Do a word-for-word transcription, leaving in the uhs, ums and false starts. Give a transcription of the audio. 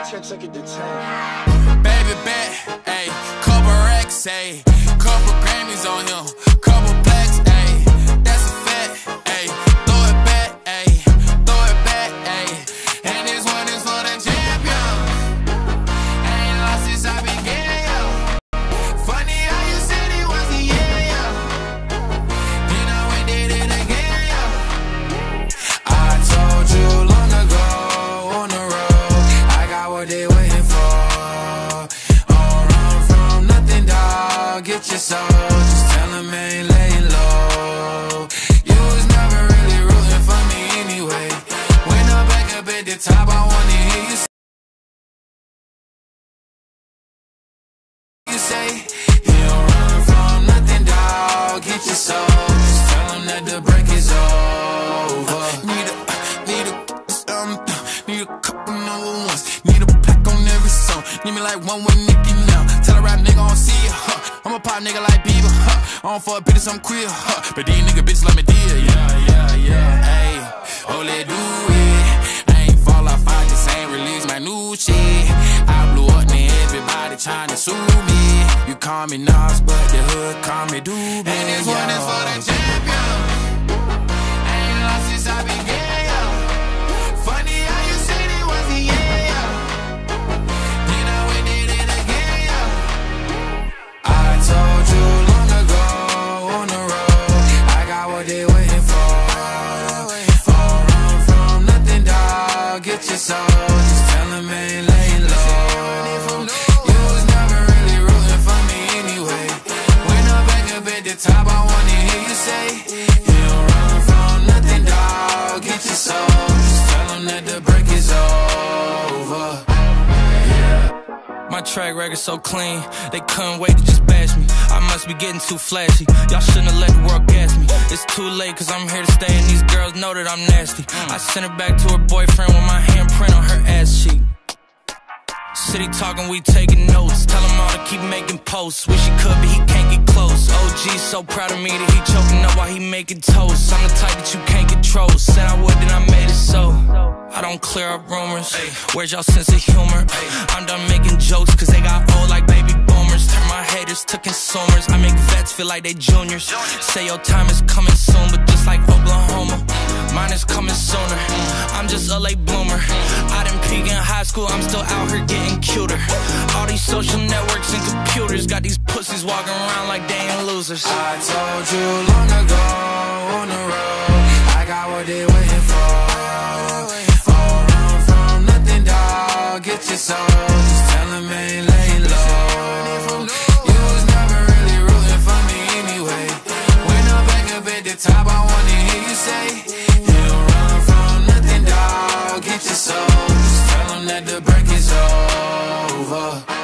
Baby bet, ayy, couple racks, ayy, couple Grammys on him, couple plaques, ayy, that's a fact, ayy, throw it back, ayy, throw it back, ayy, and this one is for the champion. Ain't lost since I began, yo. Funny how you said it was the year, yo. Then I went did it again, yo. I told you long ago on the road, I got what they waiting for. Get your soul, just tell him I ain't laying low. You was never really rooting for me anyway. When I'm back up at the top, I wanna hear you say, you say, you don't run from nothing, dawg. Get your soul, just tell him that the break is over. Need a, need a, um, need a couple number ones. Need a pack on every song. Need me like one with Nicki now. Tell a rap nigga I don't see it, huh? I'm a pop nigga like Bieber, huh? I don't fuck bitches, I'm queer, huh? But these nigga bitches let me deal, yeah, yeah, yeah. Ayy, oh, let do it. I ain't fall off, I just ain't release my new shit. I blew up, man, everybody tryna sue me. You call me Nas, but the hood call me Doobie. And this one is for the champion. I ain't lost since I began, yo. Funny how you said it was the year, yo. Then I went did it again, yo. I told you long ago on the road, I got what they waiting for. Don't run from nothing, dawg. Get your soul, just tell him I ain't laying low. You was never really rooting for me anyway. When I'm back up at the top, I wanna hear you say, you don't run from nothing, dawg. Get your soul, just tell him that the break is over. My track record so clean, they couldn't wait to just bash me. I must be getting too flashy, y'all shouldn't have let the world gas me. It's too late cause I'm here to stay and these girls know that I'm nasty. I sent her back to her boyfriend with my handprint on her ass cheek. City talking, we taking notes. Tell him all to keep making posts. Wish he could, but he can't get close. O G so proud of me that he choking up while he making toast. I'm the type that you can't control. Said I would, then I made it so. I don't clear up rumors. Where's y'all sense of humor? I'm done making jokes cause they got old like baby boomers. Turn my haters to consumers. I make vets feel like they juniors. Say your time is coming soon, but just like Oklahoma, mine is coming sooner. I'm just a late bloomer. I didn't peak in high school, I'm still out here getting cuter. All these social networks and computers got these pussies walking around like they ain't losers. I told you long ago on the road, I got what they waiting for. Don't run from nothing, dawg. Get your soul, just tell him I ain't laying low. You was never really rooting for me anyway. When I'm back up at the top, I wanna hear you say, you don't run from nothing, dawg. Get your soul, just tell him that the break is over.